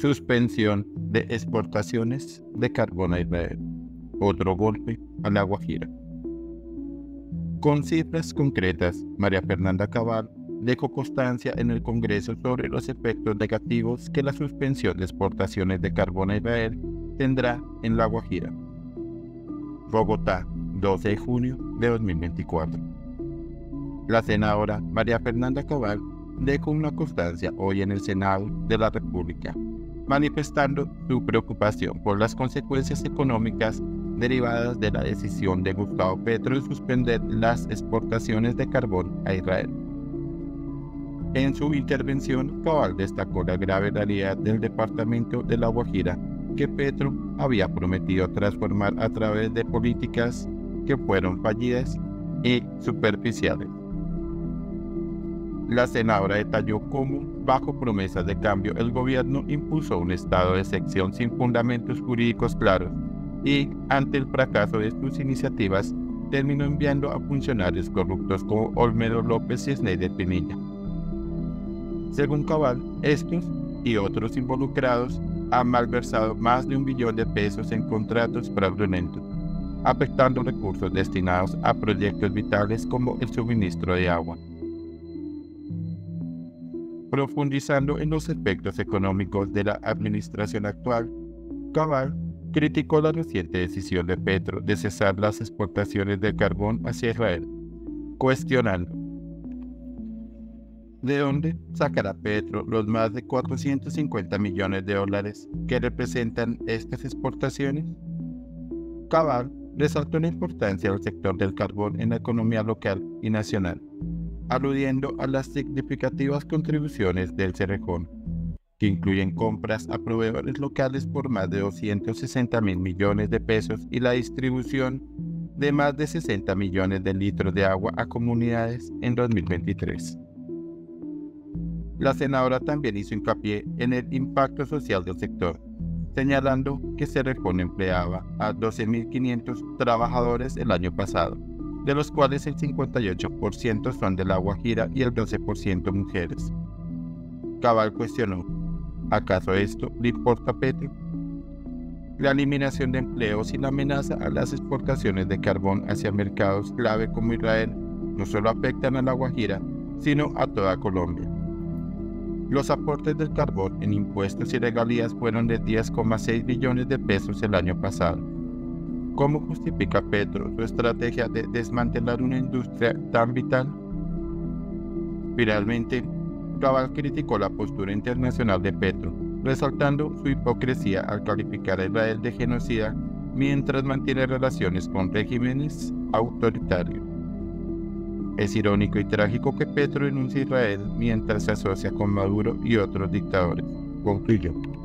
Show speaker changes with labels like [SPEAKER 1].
[SPEAKER 1] Suspensión de exportaciones de carbón a Israel. Otro golpe a La Guajira. Con cifras concretas, María Fernanda Cabal dejó constancia en el Congreso sobre los efectos negativos que la suspensión de exportaciones de carbón a Israel tendrá en La Guajira. Bogotá, 12 de junio de 2024. La senadora María Fernanda Cabal dejó una constancia hoy en el Senado de la República, manifestando su preocupación por las consecuencias económicas derivadas de la decisión de Gustavo Petro de suspender las exportaciones de carbón a Israel. En su intervención, Cabal destacó la grave realidad del departamento de La Guajira que Petro había prometido transformar a través de políticas que fueron fallidas y superficiales. La senadora detalló cómo, bajo promesas de cambio, el gobierno impuso un estado de excepción sin fundamentos jurídicos claros y, ante el fracaso de sus iniciativas, terminó enviando a funcionarios corruptos como Olmedo López y Sneider Pinilla. Según Cabal, estos y otros involucrados han malversado más de $1 billón en contratos fraudulentos, afectando recursos destinados a proyectos vitales como el suministro de agua. Profundizando en los efectos económicos de la administración actual, Cabal criticó la reciente decisión de Petro de cesar las exportaciones de carbón hacia Israel, cuestionando: ¿de dónde sacará Petro los más de $450 millones que representan estas exportaciones? Cabal resaltó la importancia del sector del carbón en la economía local y nacional, aludiendo a las significativas contribuciones del Cerrejón, que incluyen compras a proveedores locales por más de $260.000 millones y la distribución de más de 60 millones de litros de agua a comunidades en 2023. La senadora también hizo hincapié en el impacto social del sector, señalando que Cerrejón empleaba a 12.500 trabajadores el año pasado, de los cuales el 58% son de La Guajira y el 12% mujeres. Cabal cuestionó: ¿acaso esto le importa a Petro? La eliminación de empleos y la amenaza a las exportaciones de carbón hacia mercados clave como Israel no solo afectan a La Guajira, sino a toda Colombia. Los aportes del carbón en impuestos y regalías fueron de $10,6 billones el año pasado. ¿Cómo justifica Petro su estrategia de desmantelar una industria tan vital? Finalmente, Cabal criticó la postura internacional de Petro, resaltando su hipocresía al calificar a Israel de genocida mientras mantiene relaciones con regímenes autoritarios. Es irónico y trágico que Petro denuncie a Israel mientras se asocia con Maduro y otros dictadores, concluyó.